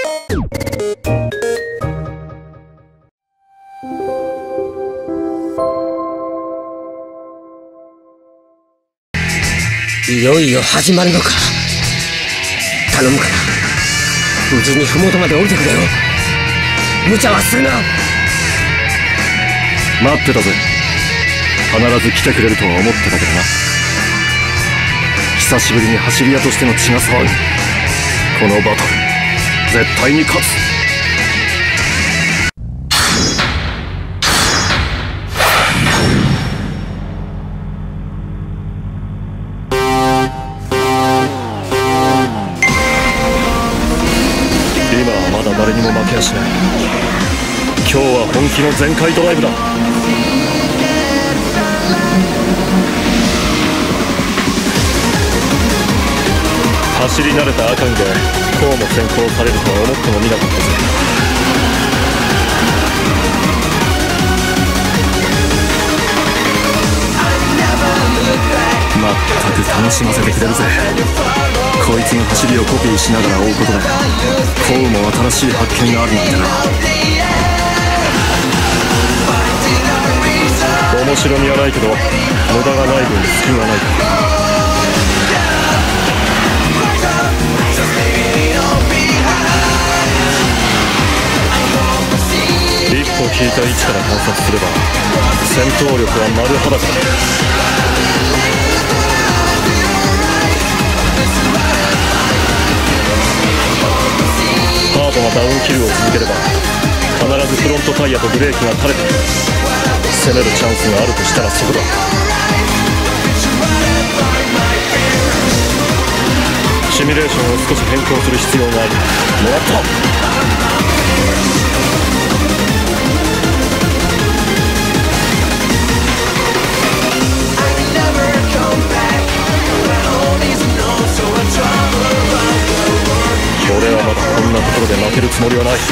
いよいよ始まるのか。頼むから無事に麓まで降りてくれよ。無茶はするな。 待ってたぜ。必ず来てくれるとは思ってたけどな。久しぶりに走り屋としての血が騒ぐ。このバトル絶対に勝つ。今はまだ誰にも負けやしない。今日は本気の全開ドライブだ。走り慣れたアカンがこうも先行されるとは思ってもみなかったぜ。まったく楽しませてくれるぜ。こいつの走りをコピーしながら追うことでコウも新しい発見があるなんてな。面白みはないけど無駄がない分隙がないか。一歩引いた位置から観察すれば戦闘力は丸裸だ。ハードなダウンキルを続ければ必ずフロントタイヤとブレーキが垂れて攻めるチャンスがあるとしたらそこだ。シミュレーションを少し変更する必要がある。もらった。俺はまだこんなところで負けるつもりはない。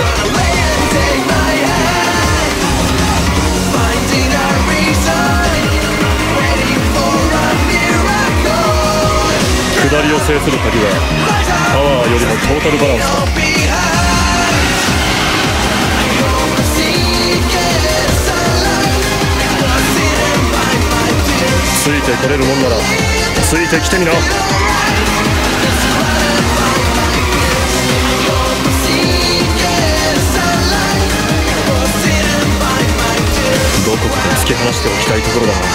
下りを制する鍵はパワーよりもトータルバランスだ。ついてこれるもんならついてきてみな。どこかで突き放しておきたいところだな。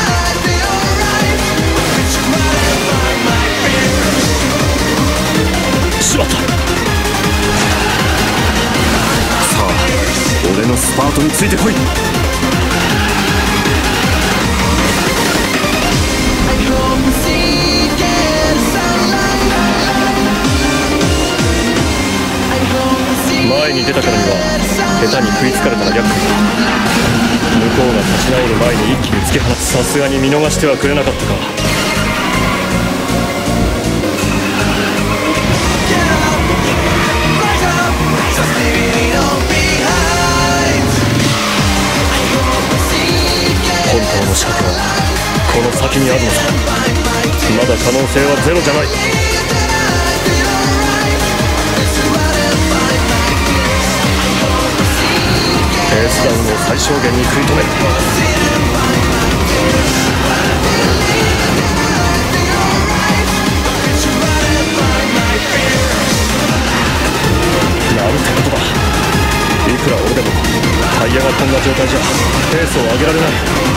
しまった。さあ俺のスパートについてこい。前に出たからには下手に食いつかれたら厄介だ。向こうが立ち直る前に一気に突き放す。さすがに見逃してはくれなかったか。本当の仕掛けはこの先にあるのさ。まだ可能性はゼロじゃない。ペースダウンを最小限に食い止める。なんてことだ。いくら俺でもタイヤがこんな状態じゃペースを上げられない。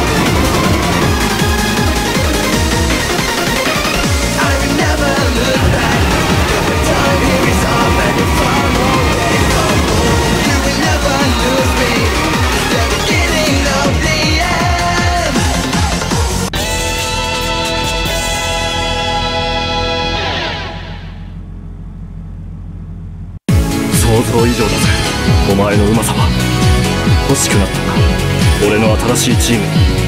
想像以上だぜお前のうまさは。欲しくなったんだ俺の新しいチームに。